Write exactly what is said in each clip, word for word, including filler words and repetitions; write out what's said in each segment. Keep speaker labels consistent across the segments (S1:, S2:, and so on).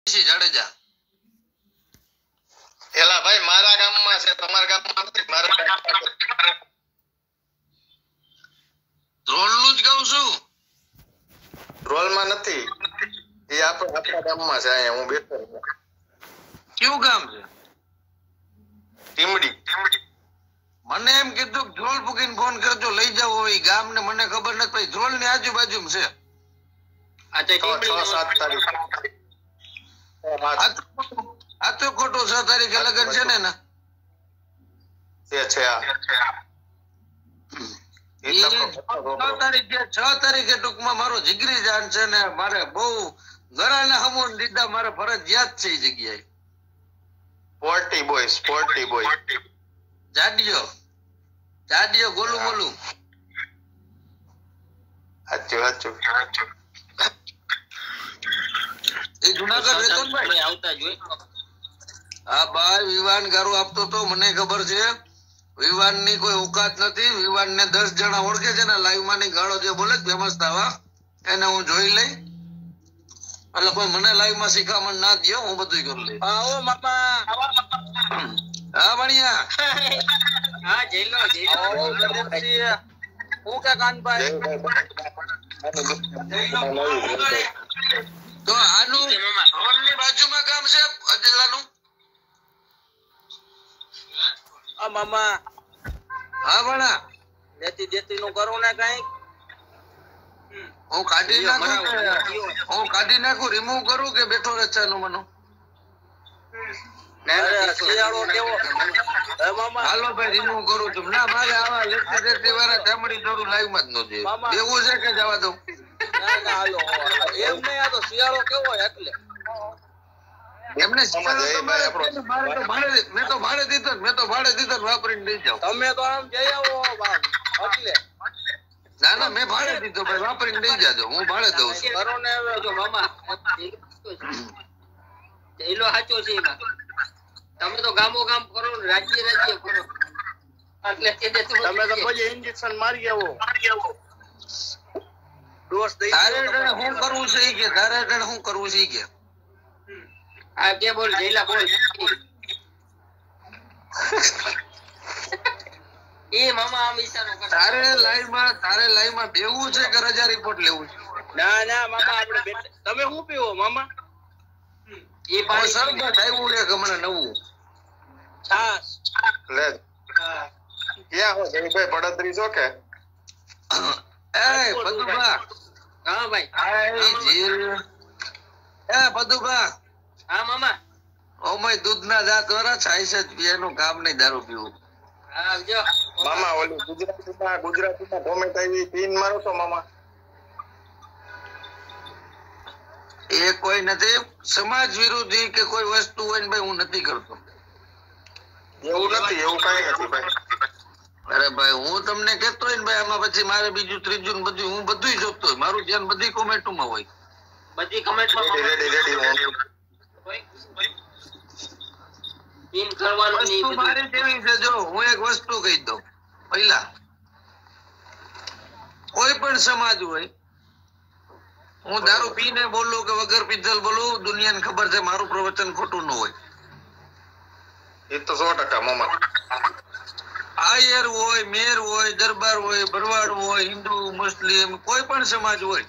S1: જાડેજા
S2: એલા ભાઈ મારા ગામમાં છે, તમારા ગામમાં નથી. મારા ગામમાં
S1: ધ્રોલનું જ કહું છું.
S2: રોલમાં નથી, એ આપણે આપણા ગામમાં છે. અહીંયા હું બેઠો છું.
S1: કયું ગામ છે?
S2: ટીમડી.
S1: મને એમ કીધું કે ધ્રોલ પૂકીને ફોન કરજો, લઈ જાવ હોય ગામ ને. મને ખબર નથી ભાઈ, ધ્રોલ ની આજુબાજુ છે.
S2: આ તો સાત તારીખ
S1: આ તો ખોટું. છ તારીખે લગ્ન છે ને ને
S2: છે છે આ
S1: છ તારીખે છ તારીખે ટૂંકમાં મારો જીગરી જાન છે ને, મારે બહુ ઘરાના હમોન દીધા, મારે ફરજિયાત છે એ જગ્યાએ.
S2: સ્પોર્ટી બોય, સ્પોર્ટી બોય,
S1: જાડિયો જાડિયો ગોલું મોલું.
S2: સાચું સાચું.
S1: એ જુનાગઢ રહેતો ને ભાઈ?
S3: આવતા જોઈ.
S1: હા ભાઈ, વિવાન ગારું આપતો તો, મને ખબર છે. વિવાન ની કોઈ ઓકાત નથી. વિવાન ને દસ જણા ઓળખે છે ને, લાઈવ માં ની ગાળો જે બોલે ફેમસ થવા, એને હું જોઈ લઈ. એટલે કોઈ મને લાઈવ માં શિખામણ ના દે, હું બધું કરી લઈ.
S3: આવો મામા.
S1: હા ભણિયા.
S3: હા જઈલો જઈલો. હું કે કાનભાઈ
S1: તો આનું રોલની બાજુમાં ગામ છે અજલાનું.
S3: આ મામા
S1: હા ભણા,
S3: દેતી દેતી નું કરું ને કઈ.
S1: હું કાઢી નાખું કે હું કાઢી નાખું રિમૂવ કરું કે બેઠો રચાનું મનો?
S3: શિયાળો કેવો હે મામા?
S1: હાલો ભાઈ, રિમૂવ કરું છું. ના મારે આવા લેતી વાળા ચામડી થોડું લાઈવ માં જ ન જોઈએ. એવું છે કે જવા દઉં?
S3: ના ના હાલો. એમ નહીં, આ તો શિયાળો કેવો એટલે
S1: એમને મેં તો ભાડે દીધો, મેં તો ભાડે દીધો વાપરીને લઈ જાઉં.
S3: તમે તો આમ જઈ આવો એટલે.
S1: ના ના, મેં ભાડે દીધો ભાઈ, વાપરીને લઈ જાજો. હું ભાડે દઉં છું.
S3: કરો ને હવે જો મામા જઈલો સાચો છે એમાં. તમે તો ગામો ગામ કરો ને રાજ્ય રાજ્ય કરો એટલે તમે તો પછી ઇન્જેક્શન મારી આવો, ડોઝ દઈ.
S1: તારે શું કરવું છે ઈ કે, તારે શું કરવું છે ઈ કે.
S3: આ કે બોલ જઈલા બોલ. એ મામા આમ ઈશારો કરે.
S1: તારે લાઈવ માં તારે લાઈવ માં બેવું છે કે રજા રિપોર્ટ લેવું છે?
S3: ના ના મામા આપણે તમે શું પીવો મામા? એ પાણી
S1: સરબત આવ્યું છે હમણાં નવું.
S3: છાસ
S2: લે ક્યાં હો જયભાઈ પડતરી છો કે?
S1: એ પદુભા.
S3: હા ભાઈ.
S1: એ જીલ એ પદુભા.
S3: હા મામા.
S1: ઓમય દૂધના દાંત વાળા છાઈસ જ પીવાનું કામ નહીં, દારૂ પીવું.
S3: હા જો
S2: મામા ઓલી ગુજરાતીમાં ગુજરાતીમાં કોમેન્ટ આવી પીન મારો તો મામા.
S1: એ કોઈ નથી સમાજ વિરોધી કે કોઈ વસ્તુ હોય ને ભાઈ, હું નથી કરતો.
S2: એવું નથી, એવું કઈ નથી ભાઈ.
S1: અરે ભાઈ, હું તમને કેતો હોય ને ભાઈ, આમાં પછી મારે બીજું ત્રીજું બધું હું બધું જોતો હોય. મારું ધ્યાન બધી કોમેન્ટમાં હોય.
S3: બધી કમેન્ટમાં
S2: રેડી રેડી.
S3: પીન કરવાનું નહીં.
S1: વસ્તુ મારી કેવી છે જો, હું એક વસ્તુ કહી દઉં. પહેલા કોઈ પણ સમાજ હોય, હું દારૂ પીને બોલું કે વગર પીધેલ બોલું, દુનિયાને ખબર છે મારું પ્રવચન ખોટું ન હોય.
S2: એ તો સો ટકા મામા.
S1: આયર હોય, મેર હોય, દરબાર હોય, ભરવાડ હોય, હિન્દુ મુસ્લિમ કોઈ પણ સમાજ હોય,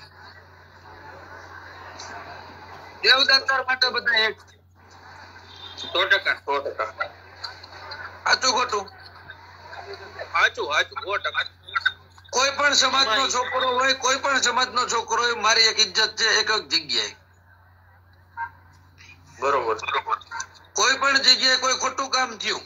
S1: દેવદાતાર માટે બધા એક.
S3: સો ટકા
S2: સો ટકા
S1: સાચું ખોટું?
S3: સાચું સાચું સો ટકા.
S1: કોઈ પણ સમાજ નો છોકરો હોય, કોઈ પણ સમાજ નો છોકરો હોય, મારી એક ઇજ્જત છે એક એક જગ્યાએ.
S2: બરોબર.
S1: કોઈ પણ જગ્યાએ કોઈ ખોટું કામ થયું,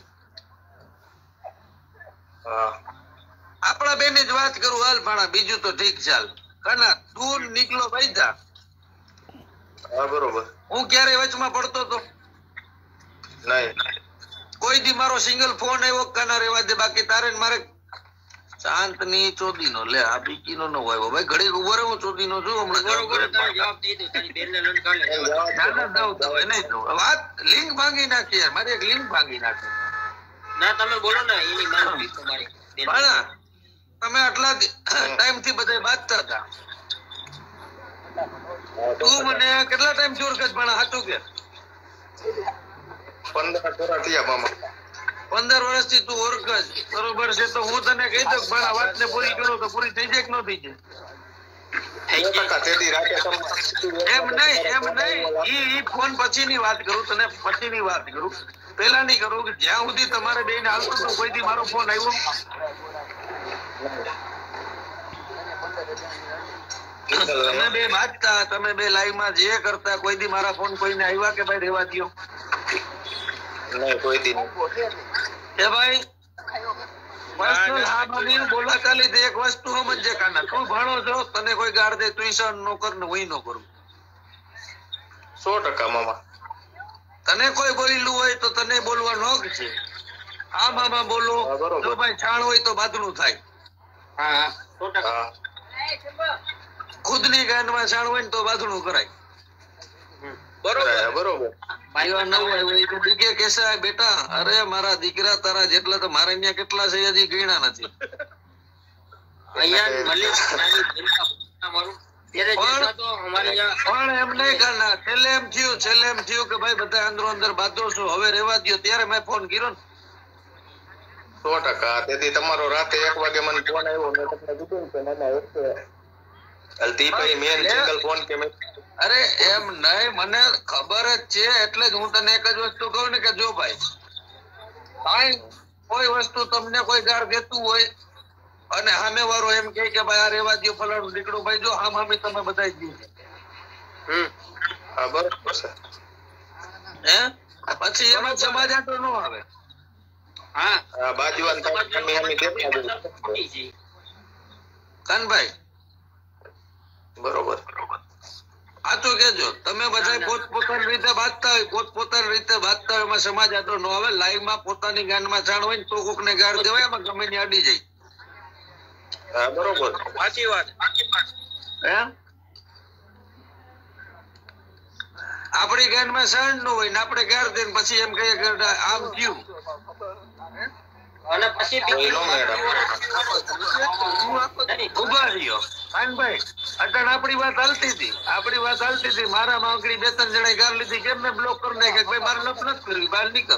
S1: આપણા બેન જ વાત કરું હાલ ભાણા, બીજું તો ઠીક ચાલ. કના તું નીકળો ભાઈ જા.
S2: હા બરોબર.
S1: હું ક્યારે વચમાં પડતો તો
S2: નહીં.
S1: કોઈ દી મારો સિંગલ ફોન આવ્યો કાના રેવા દે, બાકી તારે મારે શાંત ની ચોદી નો લે. આ બીકી નો ન હોય ભાઈ, ઘડી ઉભો રહે, હું ચોદી નો છું હમણાં.
S3: જવાબ દઈ દો તારી બેનને લન કાઢે.
S1: નહીં દઉં વાત. લિંક ભાંગી નાખી યાર, મારી એક લિંક ભાંગી નાખી.
S3: ના તમે બોલો ને એની માનવી તમારી
S1: ભાણા તમે આટલા ટાઈમ થી બધા બાંધતા હતા, તું મને કેટલા ટાઈમ ચોર કર ભણા હતું કે
S2: પંદર વર્ષ થયા મામા.
S1: પંદર વર્ષથી તું ઓળખ જ બરોબર છે, તો હું તને કહી દઉં પણ આ વાતને પૂરી કરું તો પૂરી થઈ જાય કે ન થઈ જાય?
S2: બે ટકા તેદી રાતે તમે
S1: એમ નહીં એમ નહીં ઈ ઈ ફોન પછીની વાત કરું, તને પછીની વાત કરું, પેલા નહીં કરું કે જ્યાં સુધી તમારે બેને હાલતું હતું કોઈ દી મારો ફોન આવ્યો? તમે બે વાંચતા, તમે બે લાઈવ માં જે કરતા, કોઈ દી મારા ફોન કોઈને આવ્યા કે ભાઈ રેવા દ્યો?
S2: નહીં કોઈ દી નહીં.
S1: એ ભાઈ પર્સનલ આ બની બોલા ચાલી તો એક વસ્તુ સમજે કાના, તું ભણો છો, તને કોઈ ગાળ દે તું સહન નો કર ને હું નો કરું.
S2: સો ટકા મામા.
S1: તને કોઈ બોલેલું હોય તો તને બોલવા નો છે. આ મામા બોલો, જો ભાઈ છાણ હોય તો બાદલું થાય.
S3: હા સો ટકા.
S1: ખુદ ની ગાંડ માં છાણ હોય ને તો બાદલું કરાય.
S2: બરોબર બરોબર.
S1: એવા ન હોય એ તો દીકે કેસા બેટા, અરે મારા દીકરા તારા જેટલા તો મારે ત્યાં કેટલા છે હજી ગણ્યા નથી.
S3: અહીંયા ભલે મારું ત્યારે જેટલા તો અમારે અહીંયા
S1: પણ એમ નહીં કરના, છેલ્લે એમ થયું છેલ્લે એમ થયું કે ભાઈ બધા અંદરો અંદર બાંધો છો, હવે રેવા દ્યો, ત્યારે મેં ફોન કર્યો ને.
S2: સો ટકા. તેથી તમારો રાતે એક વાગે મને ફોન આવ્યો, મેં તમને કીધું કે ના ના એક અલ્તીભાઈ મેન સિંગલ ફોન કે મેં.
S1: અરે એમ નહીં, મને ખબર જ છે એટલે જ હું તને એક જ વસ્તુ કહું ને કે જો ભાઈ કાંઈ કોઈ વસ્તુ તમને કોઈ ગાળ દેતું હોય અને સામે વાળો એમ કહે કે ભાઈ આ રેવા દ્યો ફલાણું દીકડું, ભાઈ જો આમ આમી તમે બધા જ દીધું.
S2: હમ હા બરોબર છે.
S1: હે પછી એમાં સમાજ આટો ન આવે.
S3: હા
S2: હા બાજુવાન તમે અમે દેતા જ.
S1: કાનભાઈ
S2: બરોબર.
S1: આ તો કેજો તમે બધા પોત પોતાની રીતે વાંચતા હોય, પોત પોતાની રીતે વાંચતા હોય, એમાં સમાજ આટો ન આવે. લાઈવ માં પોતાની ગાંડમાં જાણ હોય ને તો કોક ને ગાળ દેવાય, એમાં ગમે ની અડી જાય.
S2: હા બરોબર.
S3: સાચી વાત.
S1: હે આપડી ગાંડમાં સાણ ન હોય ને આપણે ગાળ દે પછી એમ કહીએ કે આમ થયું.
S3: અને પછી
S1: ઉભા રહ્યો કાનભાઈ, અટણ આપડી વાત હાલતી હતી, આપડી વાત હાલતી હતી, મારા માંગડી બે ત્રણ જણા ગાળ લીધી, કેમ મેં બ્લોક કરી નાખે ભાઈ મારે લપ નથી કરવી, બહાર નીકળ.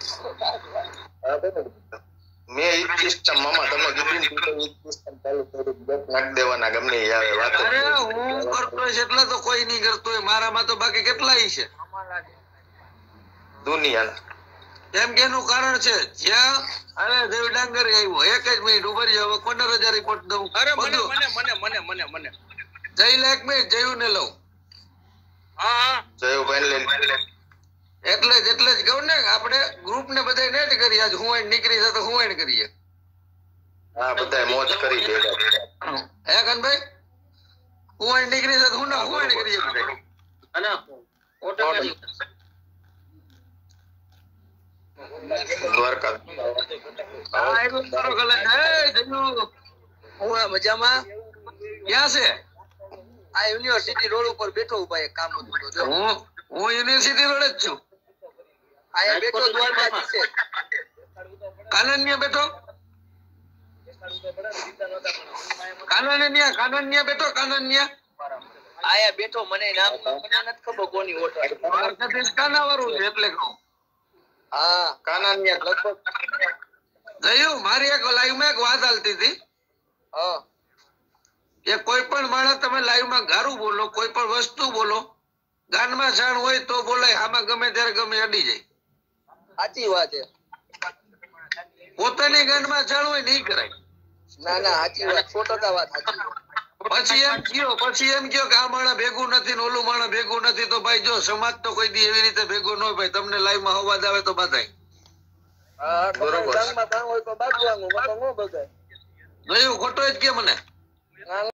S2: મેં ઈ સિસ્ટમ મામા તમે કીધું ઈ સિસ્ટમ ચાલુ કરી બ્લોક નાખ દેવાના ગમે એ આવે વાત.
S1: અરે હું કરતો હોય એટલે તો કોઈ નહીં કરતો હોય, મારામાં તો બાકી કેટલાય છે
S2: દુનિયાના.
S1: એમ કે એનું કારણ છે જ્યાં અરે દેવ ડાંગર આવ્યો, એક જ મિનિટ ઉભર જાવ, પંદર હજાર રિપોર્ટ દઉં.
S3: અરે મને મને મને મને મને મને
S1: જઈ લે એક મિનિટ, જયું ને લઉં.
S3: હા હા
S2: જયુભાઈ લઈ
S1: એટલે જ એટલે જ કહું ને આપણે ગ્રુપ ને બધા નેટ કરી, આજ હું અહીં નીકળી છે તો હું અહીં કરીએ.
S2: હા બધા મોજ કરી ભેગા.
S1: હે કાનભાઈ, હું અહીં નીકળી છે તો હું ના હું અહીં કરીએ બધા.
S3: અને ઓટોમેટિક
S2: દ્વારકા.
S1: હા એવું તારો ગલે. હે જયું
S3: હું આ મજામાં.
S1: ક્યાં છે?
S3: આ યુનિવર્સિટી રોડ ઉપર બેઠો ઉભા એક કામ હતું તો જો
S1: હું હું યુનિવર્સિટી રોડ જ છું.
S3: આયા બેઠો દ્વારકા છે.
S1: કાનનિયા બેઠો, કાનનિયા કાનનિયા બેઠો, કાનનિયા
S3: આયા બેઠો. મને નામ મને નથી ખબર કોની ઓટો.
S1: માર્કેટિંગ કાના વાળું છે એટલે કહું.
S3: હા
S2: કાનાનિયા લગભગ
S1: જયું મારી એક લાઈવ માં એક વાત હાલતી હતી
S3: હા
S1: કે કોઈ પણ માણસ તમે લાઈવ માં ગારું બોલો, કોઈ પણ વસ્તુ બોલો, ગાનમાં જાણ હોય તો બોલાય, આમાં ગમે ત્યારે ગમે અડી જાય.
S3: સાચી વાત છે.
S1: પોતાની ગાંઠમાં જાણ હોય નહીં કરાય.
S3: ના ના સાચી વાત, સો ટકા વાત સાચી.
S1: પછી એમ કયો પછી એમ કયો કે આ માણસ ભેગું નથી ને ઓલું માણસ ભેગું નથી, તો ભાઈ જો સમાજ તો કોઈ દી એવી રીતે ભેગું ન હોય. ભાઈ તમને લાઈવ માં અવાજ આવે તો બધાય.
S3: હા
S2: બરોબર.
S3: ગામમાં કામ હોય તો બાજવાનું, મતલબ ન બગાય.
S1: જોયું ખોટો જ કે મને.